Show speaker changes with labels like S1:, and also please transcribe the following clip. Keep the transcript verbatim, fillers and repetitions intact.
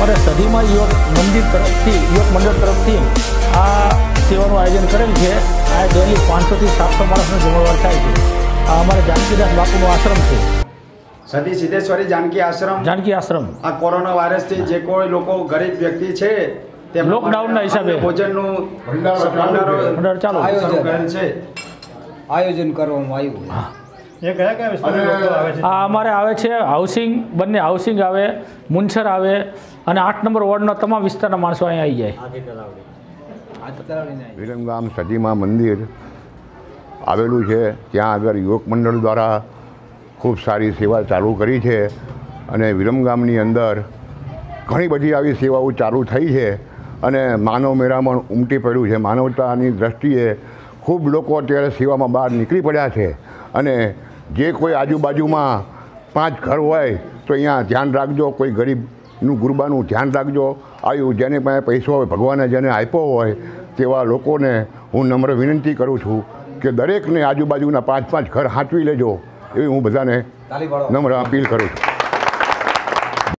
S1: અમારે સધીમાં યુવક મંદિર તરફથી યુવક મંડળ તરફથી આ સેવાનું આયોજન કરેલ છે। આ ડેલી પાંચસોથી સાતસો માણસનો જમણવાર થાય છે। આ અમારે જાનકીદાસ બાપુનો આશ્રમ છે,
S2: સતી સિદ્ધેશ્વરી જાનકી આશ્રમ।
S1: જાનકી આશ્રમ
S2: આ કોરોના વાયરસથી જે કોઈ લોકો ગરીબ વ્યક્તિ છે તેમ
S1: લોકડાઉનના હિસાબે
S2: ભોજનનું
S1: મંડળ ચાલુ
S2: કરેલ છે,
S3: આયોજન કરવામાં આવ્યું।
S1: હા,
S4: એ કયા કયા વિસ્તારના લોકો આવે છે?
S1: આ અમારે આવે છે હાઉસિંગ, બંને હાઉસિંગ આવે, મુનસર આવે અને આઠ નંબર વોર્ડના તમામ વિસ્તારના માણસો અહીંયા આવી જાય।
S5: વિરમગામ સતીમાં મંદિર આવેલું છે, ત્યાં આગળ યુવક મંડળ દ્વારા ખૂબ સારી સેવા ચાલુ કરી છે અને વિરમગામની અંદર ઘણી બધી આવી સેવાઓ ચાલુ થઈ છે અને માનવ મેળામણ ઉમટી પડ્યું છે। માનવતાની દ્રષ્ટિએ ખૂબ લોકો અત્યારે સેવામાં બહાર નીકળી પડ્યા છે અને જે કોઈ આજુબાજુમાં પાંચ ઘર હોય તો અહીંયા ધ્યાન રાખજો, કોઈ ગરીબનું ગુરબાનું ધ્યાન રાખજો। આવ્યું જેને પાસે પૈસો હોય, ભગવાને જેને આપ્યો હોય તેવા લોકોને હું નમ્ર વિનંતી કરું છું કે દરેકને આજુબાજુના પાંચ પાંચ ઘર સાચવી લેજો, એવી હું બધાને નમ્ર અપીલ કરું છું।